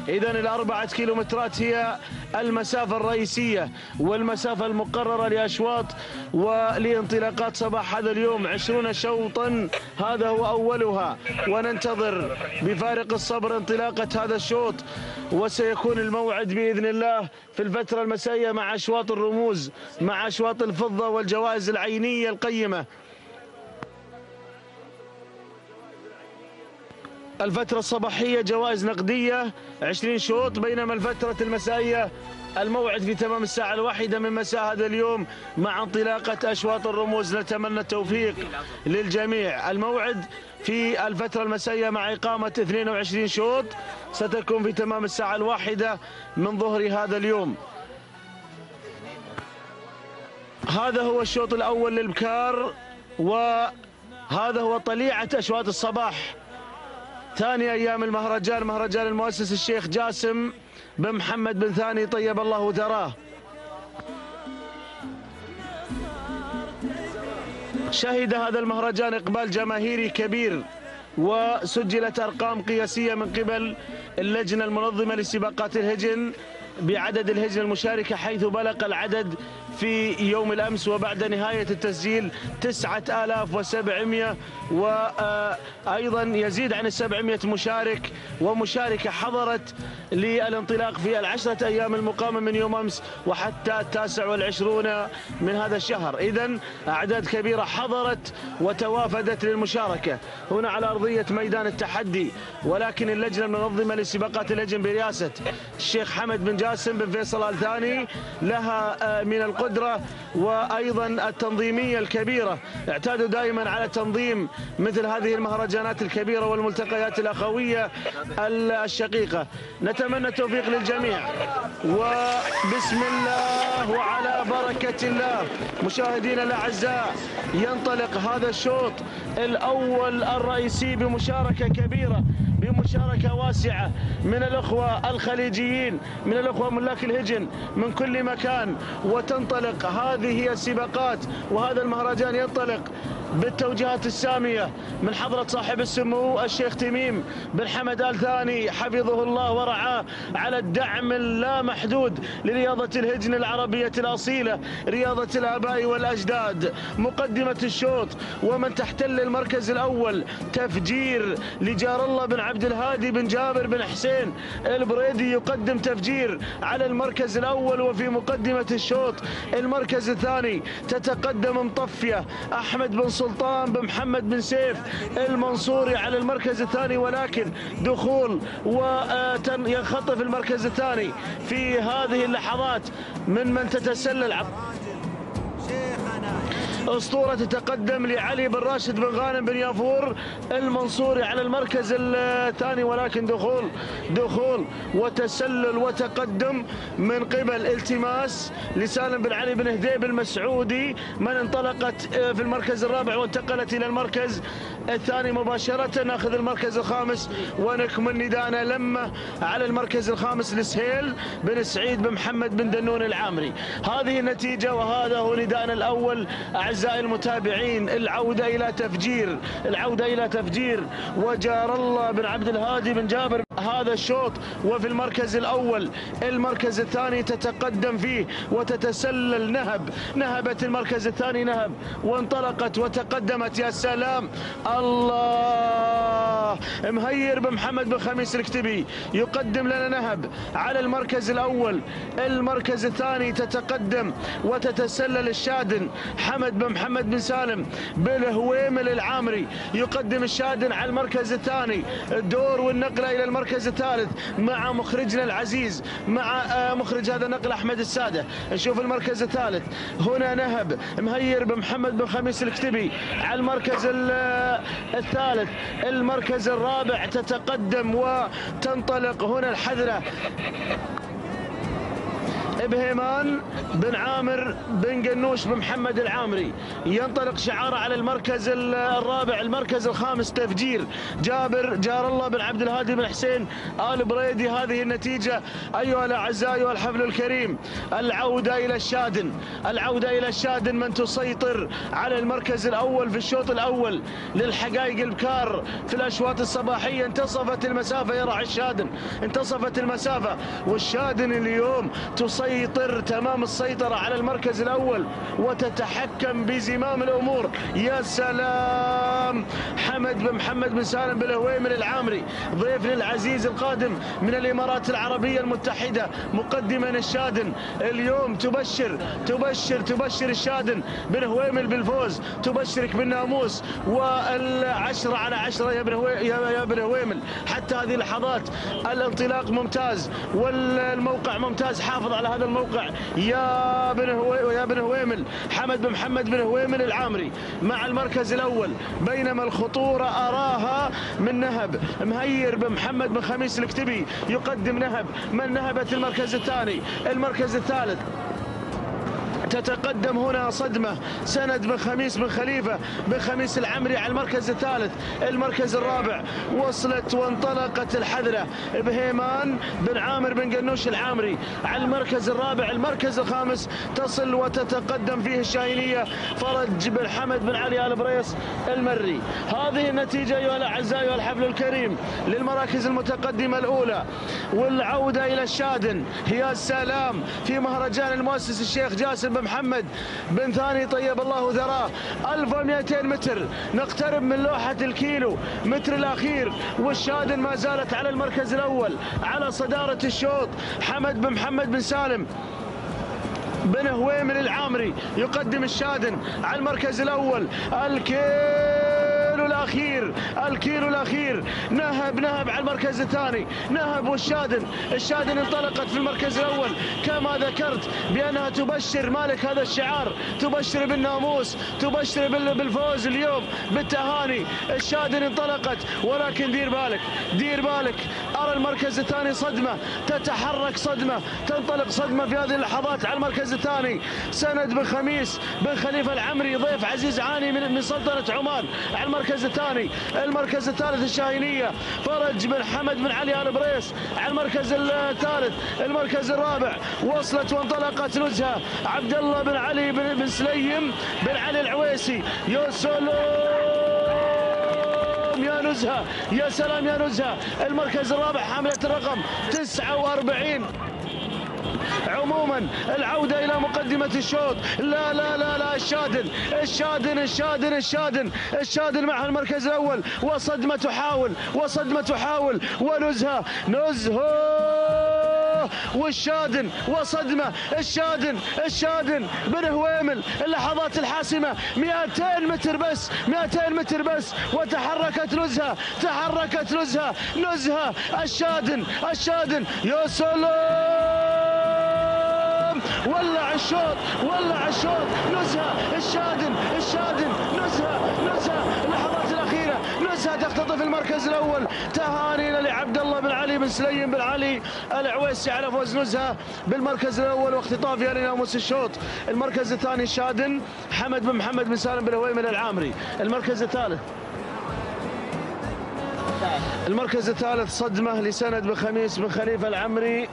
إذا الأربعة كيلومترات هي المسافة الرئيسية والمسافة المقررة لأشواط ولانطلاقات صباح هذا اليوم. 20 شوطا هذا هو أولها، وننتظر بفارق الصبر انطلاقة هذا الشوط، وسيكون الموعد بإذن الله في الفترة المسائية مع أشواط الرموز، مع أشواط الفضة والجوائز العينية القيمة. الفترة الصباحية جوائز نقدية 20 شوط، بينما الفترة المسائية الموعد في تمام الساعة 1 من مساء هذا اليوم مع انطلاقة أشواط الرموز. نتمنى التوفيق للجميع. الموعد في الفترة المسائية مع إقامة 22 شوط ستكون في تمام الساعة 1 من ظهر هذا اليوم. هذا هو الشوط الأول للبكار، وهذا هو طليعة أشواط الصباح. ثاني أيام المهرجان، مهرجان المؤسس الشيخ جاسم بن محمد بن ثاني طيب الله ثراه. شهد هذا المهرجان إقبال جماهيري كبير، وسجلت أرقام قياسية من قبل اللجنة المنظمة لسباقات الهجن بعدد الهجن المشاركة، حيث بلغ العدد في يوم الأمس وبعد نهاية التسجيل 9700، وأيضا يزيد عن 700 مشارك ومشاركة حضرت للانطلاق في ال10 أيام المقامة من يوم أمس وحتى 29 من هذا الشهر. إذن أعداد كبيرة حضرت وتوافدت للمشاركة هنا على أرضية ميدان التحدي. ولكن اللجنة المنظمة لسباقات الهجن برئاسة الشيخ حمد بن جاسم بن فيصل آل ثاني لها من القدرة وأيضا التنظيمية الكبيرة. اعتادوا دائما على تنظيم مثل هذه المهرجانات الكبيرة والملتقيات الأخوية الشقيقة. نتمنى التوفيق للجميع، وبسم الله وعلى بركة الله. مشاهدينا الأعزاء، ينطلق هذا الشوط الأول الرئيسي بمشاركة كبيرة، بمشاركة واسعة من الأخوة الخليجيين، من الأخوة ملاك الهجن من كل مكان. وتنطلق هذه السباقات وهذا المهرجان ينطلق بالتوجيهات السامية من حضرة صاحب السمو الشيخ تميم بن حمد آل ثاني حفظه الله ورعاه على الدعم اللامحدود لرياضة الهجن العربية الأصيلة، رياضة الآباء والأجداد. مقدمة الشوط ومن تحتل المركز الأول تفجير لجار الله بن عبد الهادي بن جابر بن حسين البريدي، يقدم تفجير على المركز الأول. وفي مقدمة الشوط المركز الثاني تتقدم مطفية أحمد بن سلطان بن محمد بن سيف المنصوري على المركز الثاني، ولكن دخول وينخطف المركز الثاني في هذه اللحظات من تتسلل أسطورة تتقدم لعلي بن راشد بن غانم بن يافور المنصوري على المركز الثاني، ولكن دخول وتسلل وتقدم من قبل التماس لسالم بن علي بن هديب المسعودي، من انطلقت في المركز الرابع وانتقلت إلى المركز الثاني مباشرة. ناخذ المركز الخامس ونكمل نداءنا لمة على المركز الخامس لسهيل بن سعيد بن محمد بن دنون العامري. هذه النتيجة وهذا هو نداءنا الأول أعزائي المتابعين. العودة إلى تفجير وجار الله بن عبد الهادي بن جابر هذا الشوط. وفي المركز الأول المركز الثاني تتقدم فيه وتتسلل نهبت المركز الثاني نهب وانطلقت وتقدمت. يا سلام الله، مهير بن محمد بن خميس الكتبي يقدم لنا نهب على المركز الأول. المركز الثاني تتقدم وتتسلل الشادن حمد بن محمد بن سالم بن هويمل العامري، يقدم الشادن على المركز الثاني. الدور والنقلة إلى المركز الثالث مع مخرجنا العزيز، مع مخرج هذا النقل أحمد السادة. نشوف المركز الثالث هنا نهب مهير بن محمد بن خميس الكتبي على المركز الثالث. المركز الرابع تتقدم وتنطلق هنا الحذرة بهيمان بن عامر بن قنوش بن محمد العامري. ينطلق شعاره على المركز الرابع. المركز الخامس تفجير جابر جار الله بن عبد الهادي بن حسين آل بريدي. هذه النتيجة أيها الأعزاء أيها الحفل الكريم. العودة إلى الشادن، العودة إلى الشادن من تسيطر على المركز الأول في الشوط الأول للحقائق البكار في الأشواط الصباحية. انتصفت المسافة يا راعي الشادن، انتصفت المسافة، والشادن اليوم تسيطر تمام السيطرة على المركز الأول وتتحكم بزمام الأمور. يا سلام، حمد بن محمد بن سالم بن الهويمل العامري ضيفنا العزيز القادم من الإمارات العربية المتحدة مقدما الشادن. اليوم تبشر الشادن بن هويمل بالفوز، تبشرك بالناموس والعشرة على عشرة يا بن هويمل. حتى هذه اللحظات الانطلاق ممتاز والموقع ممتاز. حافظ على هذا الموقع يا بن هويمل. حمد بن محمد بن هويمل العامري مع المركز الأول، بينما الخطورة أراها من نهب. مهير بن محمد بن خميس الكتبي يقدم نهب من نهبت المركز الثاني. المركز الثالث تتقدم هنا صدمة سند بن خميس بن خليفة بن خميس العمري على المركز الثالث. المركز الرابع وصلت وانطلقت الحذرة بهيمان بن عامر بن قنوش العامري على المركز الرابع. المركز الخامس تصل وتتقدم فيه الشاهينية فرج بن حمد بن علي آل بريس المري. هذه النتيجة أيها الأعزاء أيها الحفل الكريم للمراكز المتقدمة الأولى. والعودة إلى الشادن يا سلام في مهرجان المؤسس الشيخ جاسم بن محمد بن ثاني طيب الله ذراه. 1200 متر نقترب من لوحة الكيلو متر الأخير، والشادن ما زالت على المركز الأول على صدارة الشوط. حمد بن محمد بن سالم بن هويمل العامري يقدم الشادن على المركز الأول. الكيلو الأخير نهب على المركز الثاني. نهب الشادن انطلقت في المركز الأول كما ذكرت بأنها تبشر مالك هذا الشعار، تبشر بالناموس، تبشر بالفوز اليوم بالتهاني. الشادن انطلقت ولكن دير بالك أرى المركز الثاني صدمة، تتحرك صدمة، تنطلق صدمة في هذه اللحظات على المركز الثاني. سند بن خميس بن خليفة العمري ضيف عزيز عاني من سلطنة عمان على المركز الثاني. المركز الثالث الشاهينية فرج بن حمد بن علي آل بريس على المركز الثالث. المركز الرابع وصلت وانطلقت نزهة عبد الله بن علي بن سليم بن علي العويسي. يا سلام يا نزهة، يا سلام يا نزهة. المركز الرابع حاملة الرقم 49. عموما العودة إلى مقدمة الشوط. لا لا لا لا الشادن مع المركز الأول وصدمة تحاول ونزهة والشادن وصدمة. الشادن بن هويمل اللحظات الحاسمة 200 متر بس وتحركت نزهة الشادن يا سلام. ولع الشوط نزهة الشادن نزهة اللحظات الأخيرة. نزهة تختطف المركز الأول. تهانينا لعبد الله بن علي بن سليم بن علي العويسي على فوز نزهة بالمركز الأول واختطافها لناموس الشوط. المركز الثاني الشادن حمد بن محمد بن سالم بن هويمل العامري. المركز الثالث صدمة لسند بن خميس بن خليفة العمري.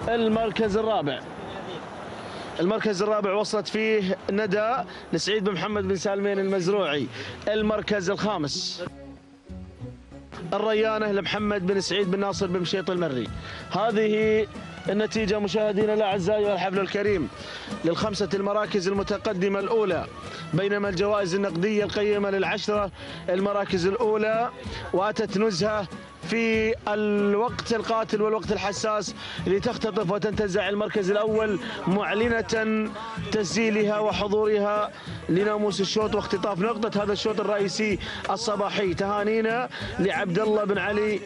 المركز الرابع وصلت فيه ندى لسعيد بن محمد بن سالمين المزروعي. المركز الخامس الريانة لمحمد بن سعيد بن ناصر بن مشيط المري. هذه النتيجة مشاهدينا الأعزاء والحفل الكريم للخمسة المراكز المتقدمة الأولى، بينما الجوائز النقدية القيمة للعشرة المراكز الأولى. وأتت نزهة في الوقت القاتل والوقت الحساس لتختطف وتنتزع المركز الأول، معلنة تسجيلها وحضورها لناموس الشوط واختطاف نقطة هذا الشوط الرئيسي الصباحي. تهانينا لعبد الله بن علي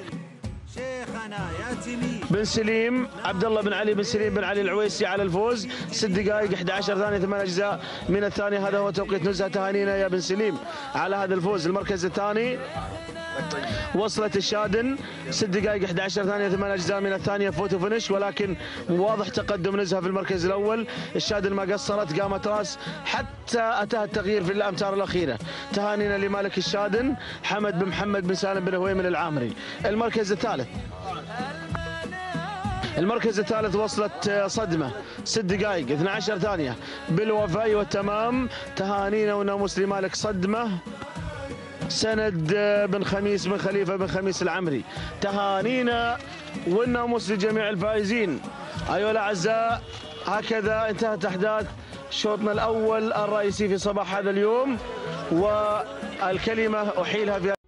بن سليم، عبد الله بن علي بن سليم بن علي العويسي على الفوز. 6 دقائق 11 ثانية 8 أجزاء من الثانية. هذا هو توقيت نزهة. تهانينا يا بن سليم على هذا الفوز. المركز الثاني وصلت الشادن 6 دقائق 11 ثانية 8 أجزاء من الثانية فوتو فينش، ولكن واضح تقدم نزهة في المركز الأول. الشادن ما قصرت، قامت راس حتى أتى التغيير في الأمتار الأخيرة. تهانينا لمالك الشادن حمد بن محمد بن سالم بن هويمن العامري. المركز الثالث وصلت صدمة 6 دقائق 12 ثانية بالوفاء والتمام. تهانينا وناموس لمالك صدمة سند بن خميس بن خليفة بن خميس العمري. تهانينا والناموس لجميع الفائزين. أيها الأعزاء، هكذا انتهت أحداث شوطنا الأول الرئيسي في صباح هذا اليوم، والكلمة أحيلها في